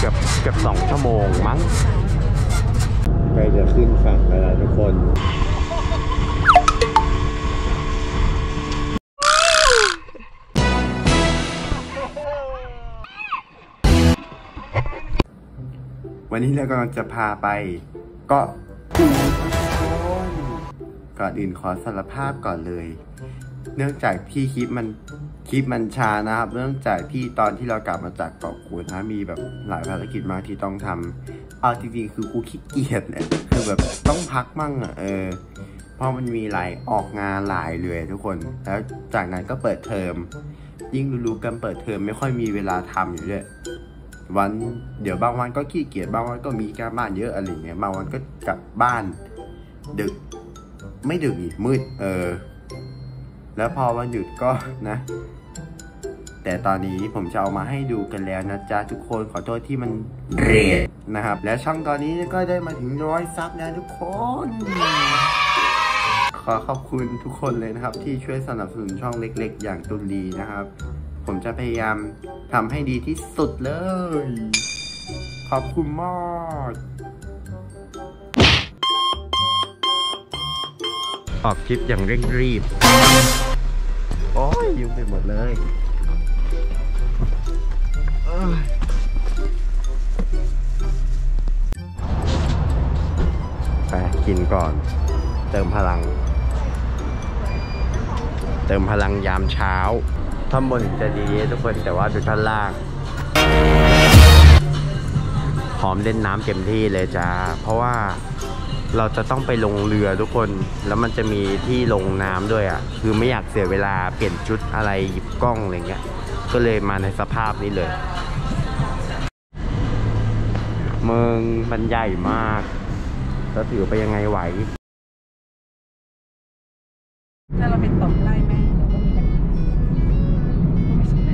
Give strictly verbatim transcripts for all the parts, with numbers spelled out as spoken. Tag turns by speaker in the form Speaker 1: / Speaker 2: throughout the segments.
Speaker 1: กือบเกือบสองชั่วโมงมั้ง
Speaker 2: ใกล้จะขึ้นฝั่งแล้วนะทุกคนวันนี้เรากำลังจะพาไปก็ก่อนอื่นขอสารภาพก่อนเลยเนื่องจากที่คลิปมันคลิปมันช้านะครับเนื่องจากที่ตอนที่เรากลับมาจากเกาะกูดนะมีแบบหลายภารกิจมากที่ต้องทำเอาจริงๆคือกูขี้เกียจเนี่ยคือแบบต้องพักมั่งอ่ะเออเพราะมันมีหลายออกงานหลายเลยทุกคนแล้วจากนั้นก็เปิดเทอมยิ่งรู้ๆกันเปิดเทอมไม่ค่อยมีเวลาทำอยู่เลยวันเดี๋ยวบางวันก็ขี้เกียจบางวันก็มีการบ้านเยอะอะไรเงี้ยบางวันก็กลับบ้านดึกไม่ดึกอีกมืดเออแล้วพอวันหยุดก็นะแต่ตอนนี้ผมจะเอามาให้ดูกันแล้วนะจ๊ะทุกคนขอโทษที่มันเรทนะครับและช่องตอนนี้ก็ได้มาถึงร้อยซับนะทุกคนขอขอบคุณทุกคนเลยนะครับที่ช่วยสนับสนุนช่องเล็กๆอย่างตุลีนะครับผมจะพยายามทำให้ดีที่สุดเลยขอบคุณมาก
Speaker 1: ออกคลิปอย่างเร่งรีบ
Speaker 2: โอ้ยยุ่งไปหมดเลย
Speaker 1: ไปกินก่อนเติมพลังเติมพลังยามเช้าท่อนบนจะดีทุกคนแต่ว่าดูท่อนล่างพร้อมเล่นน้ำเต็มที่เลยจ้าเพราะว่าเราจะต้องไปลงเรือทุกคนแล้วมันจะมีที่ลงน้ำด้วยอ่ะคือไม่อยากเสียเวลาเปลี่ยนชุดอะไรหยิบกล้องอะไรเงี้ยก็เลยมาในสภาพนี้เลยเมืองมันใหญ่มากจะถือไปยังไงไหว
Speaker 3: ถ้าเราเป็นตกไล่แม่เราก็มีกันไม่ใช่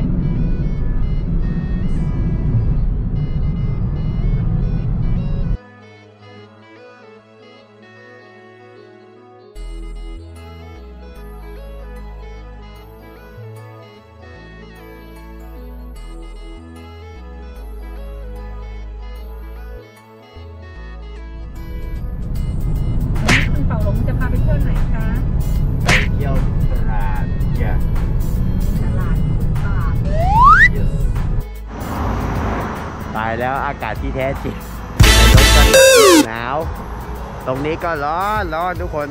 Speaker 3: เป่าหลงจะพาไปเที่ยวไหนคะ
Speaker 1: ไปเที่ยวตลาดเนี่ย
Speaker 3: ตลาดตลาด
Speaker 1: ตายแล้วอากาศที่แท้จริงในรถก็หนาวตรงนี้ก็ร้อนร้อนทุกคน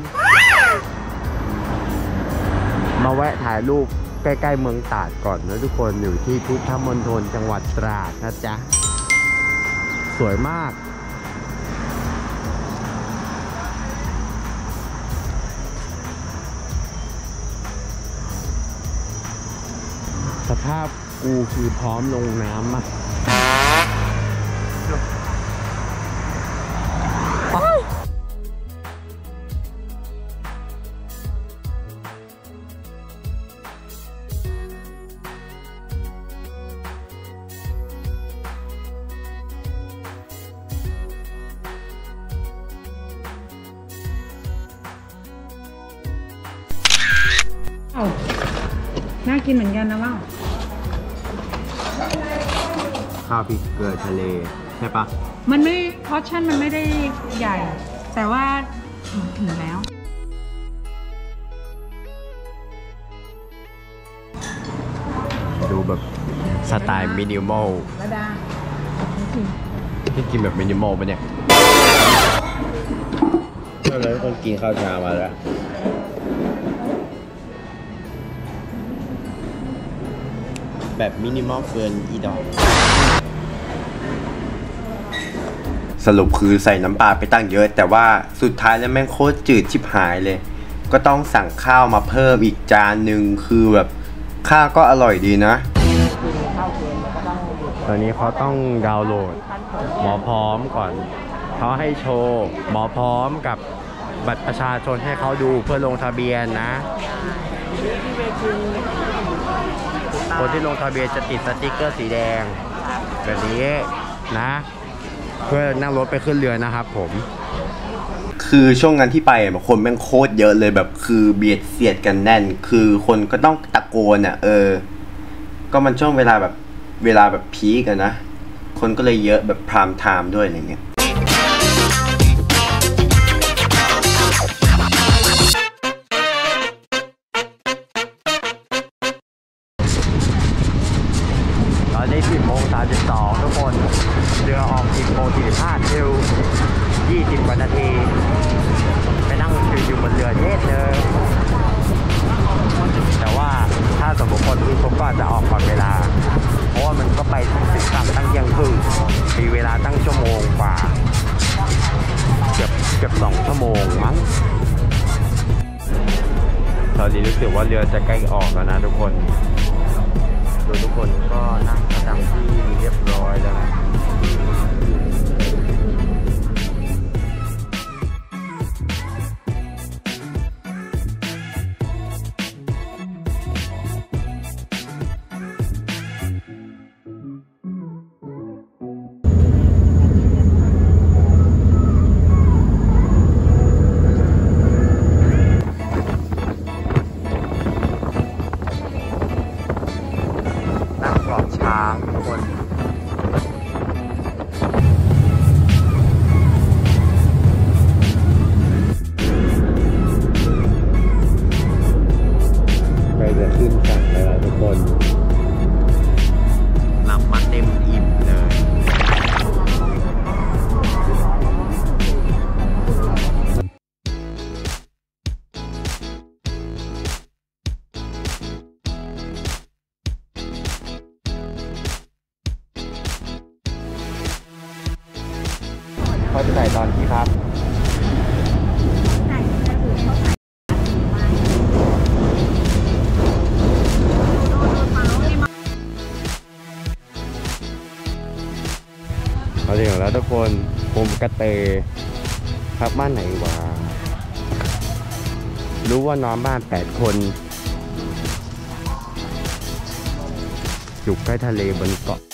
Speaker 1: มาแวะถ่ายรูปใกล้ๆเมืองตราดก่อนนะทุกคนอยู่ที่พุทธมณฑลจังหวัดตราดนะจ๊ะสวยมากสภาพกูคือพร้อมลงน้ำอ่ะ
Speaker 3: น่ากินเหมือนกันนะว่า
Speaker 1: ข้าวพริกเกลือทะเลใช่ปะ
Speaker 3: มันไม่พอร์ชั่นมันไม่ได้ใหญ่แต่ว่าถึงแล้ว
Speaker 1: ดูแบบสไตล์มินิมอล
Speaker 3: ระดา
Speaker 1: ที่กินแบบมินิมอลปะเนี่ย
Speaker 2: ตอนนั้นคนกินข้าวเช้ามาแล้ว
Speaker 1: แบบมินิมอลเกินอีดอก
Speaker 2: สรุปคือใส่น้ำปลาไปตั้งเยอะแต่ว่าสุดท้ายแล้วแม่งโคตรจืดชิบหายเลยก็ต้องสั่งข้าวมาเพิ่มอีกจานหนึ่งคือแบบข้าวก็อร่อยดีนะ
Speaker 1: ตอนนี้เขาต้องดาวน์โหลดหมอพร้อมก่อนเขาให้โชว์หมอพร้อมกับบัตรประชาชนให้เขาดูเพื่อลงทะเบียนนะคนที่ลงทะเบียนจะติดสติ๊กเกอร์สีแดงแบบนี้นะเพื่อนั่งรถไปขึ้นเรือนะครับผม
Speaker 2: คือช่วงนั้นที่ไปคนแม่งโคตรเยอะเลยแบบคือเบียดเสียดกันแน่นคือคนก็ต้องตะโกนอ่ะเออก็มันช่วงเวลาแบบเวลาแบบพีคกันนะคนก็เลยเยอะแบบพรามไทม์ด้วยอะไรเงี้ย
Speaker 1: ตอนนี้สิบโมงสามสิบสองทุกคนเรือออกสิบโมงสี่สิบห้าเที่ยวยี่สิบกว่านาทีไปนั่งชิวอยู่บนเรือเย็ดเลยแต่ว่าถ้าสมมติคนอื่นผมก็อาจจะออกก่อนเวลาเพราะว่ามันก็ไปถึงสั่งตั้งเที่ยงครึ่งมีเวลาตั้งชั่วโมงกว่าเกือบเกือบสองชั่วโมงมั้งตอนนี้รู้สึกว่าเรือจะใกล้ออกแล้วนะทุกคนโดยทุกคนก็นั่งประจำที่เรียบร้อยแล้วนะช้างทุกคนไปจะขึ้นฝั่งแล้วทุกคนหลับมาเต็มอิ่มเลยเขาจะใส่ตอนที่พักเขาถึงแล้วทุกคนผมกระเตพักบ้านไหนวะรู้ว่านอนบ้านแปดคนอยู่ใกล้ทะเลบนเกาะ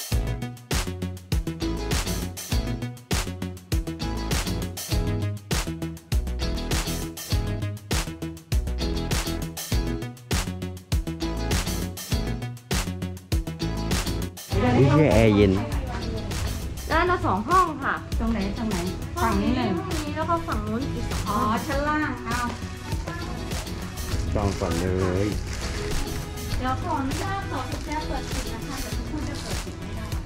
Speaker 1: นี่แค่แอร์เย็น
Speaker 4: ด้านละสองห้องค่ะ
Speaker 3: ตรงไหนตรงไหนฝั่งนี้หนึ่ง
Speaker 4: ห้องนี้แล้วก็ฝั่งนู้นอีกสอง
Speaker 3: อ๋อชั้นล่างเอา
Speaker 1: จองก่อนเลย
Speaker 4: เดี๋ยวขออนุญาตต่อกุญแจเปิดปิดนะคะเดี๋ยวทุกคนจะเปิดปิดไม่ได้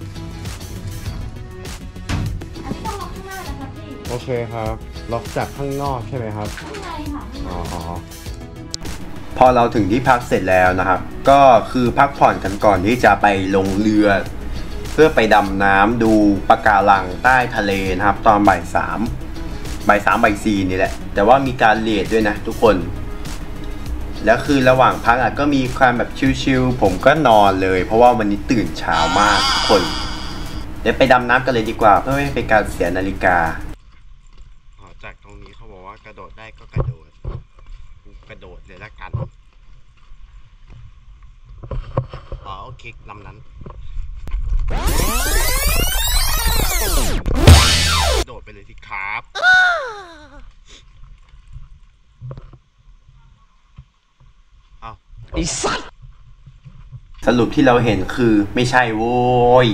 Speaker 4: อันนี้ต้องล็อกข้างหน้านะคะพี่
Speaker 1: โอเคครับล็อกจากข้างนอกใช่ไหมครับ
Speaker 4: ข้างในค่ะข้างใน
Speaker 1: อ๋อ
Speaker 2: พอเราถึงที่พักเสร็จแล้วนะครับก็คือพักผ่อนกันก่อนที่จะไปลงเรือเพื่อไปดำน้ำดูปะการังใต้ทะเลนะครับตอนบ่ายสามบ่ายสามบ่ายสี่นี่แหละแต่ว่ามีการเลทด้วยนะทุกคนแล้วคือระหว่างพักอ่ะก็มีความแบบชิลๆผมก็นอนเลยเพราะว่าวันนี้ตื่นเช้ามากทุกคนเดี๋ยวไปดำน้ำกันเลยดีกว่าเพื่อไม่ให้เป็นการเสียนาฬิกาจากตรงนี้เขาบอกว่ากระโดดได้ก็กระโดดกระโดดเลยละกันอ๋อโอเคลำนั้นกระโดดไปเลยสิครับอ้าวไอ้สัสสรุปที่เราเห็นคือไม่ใช่โว้ย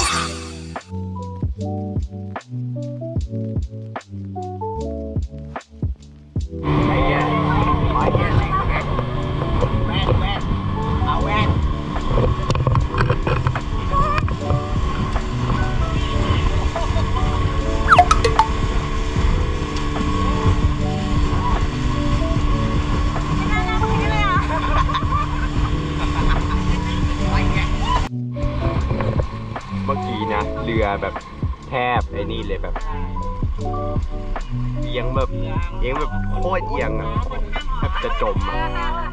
Speaker 2: เมื่อกี้นะเรือแบบแทบไอ้นี่เลยแบบเอียงแบบเอียงแบบโคตรเอียงอ่ะแบบจะจมอ่ะ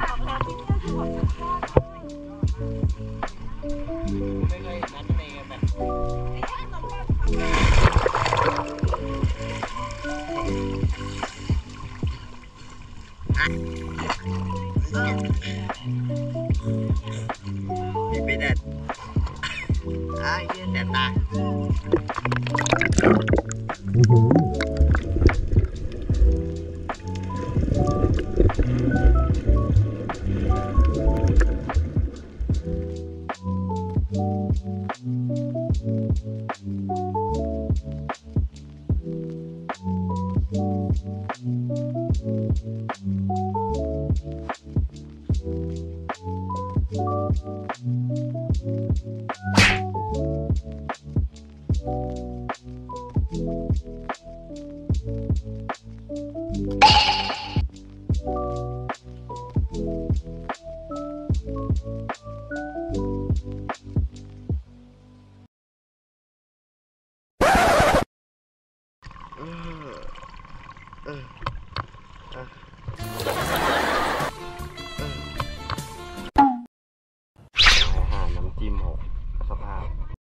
Speaker 2: อีกไม่ได้ไอ้เหี้ยแสบตา
Speaker 1: อาหารน้ำจิ้มหกสภาพ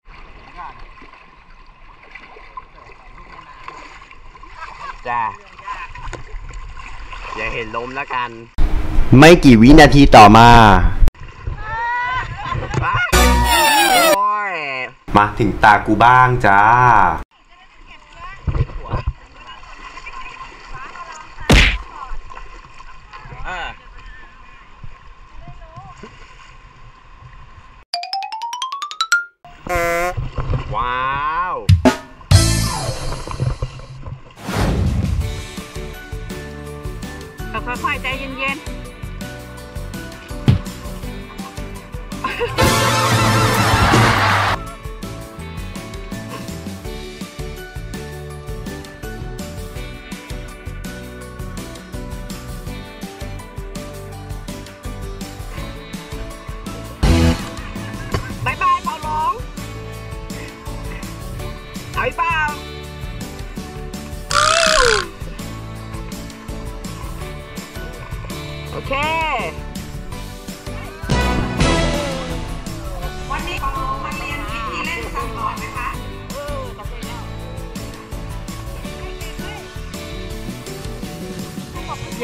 Speaker 1: จ้าอย่าเห็นล้มแล้วกัน
Speaker 2: ไม่กี่วินาทีต่อมา
Speaker 1: โอ้ย
Speaker 2: มาถึงตากูบ้างจ้า
Speaker 1: ว้าว
Speaker 3: ค่อยๆใจเย็นๆบายบายเปาหลงเอาอีกเปล่าโอเค วันนี้เรามาเรียนวิธีเล่นสปอร์ตนะคะแย่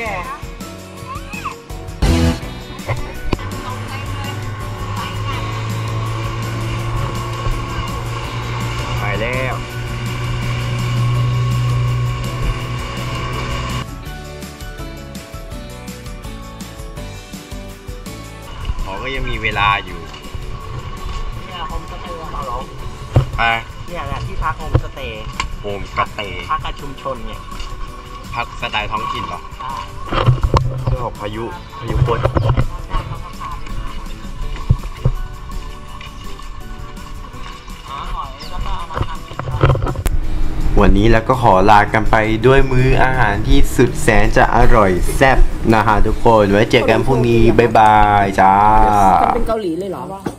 Speaker 1: ไปแล้ว เขาก็ยังมีเวลาอยู่
Speaker 3: เนี่ยโฮมสเตย์เราหลง
Speaker 1: ไป
Speaker 3: เนี่ยแหละที่พักโฮมสเตย์
Speaker 1: โฮมกระเต
Speaker 3: พักกับชุมชนเนี่ย
Speaker 1: พักสไตล์ท้องถิ่นเหรอ
Speaker 3: ใช่
Speaker 1: เรื่องของพายุ พายุฝน
Speaker 3: หาหอยแล้วก็เอามาทำกินกัน
Speaker 2: วันนี้แล้วก็ขอลากันไปด้วยมื้ออาหารที่สุดแสนจะอร่อยแซ่บนะฮะทุกคน ไว้เจอกันพรุ่งนี้ บ๊ายบายจ้า
Speaker 3: เป็นเกาหลีเลยเหรอ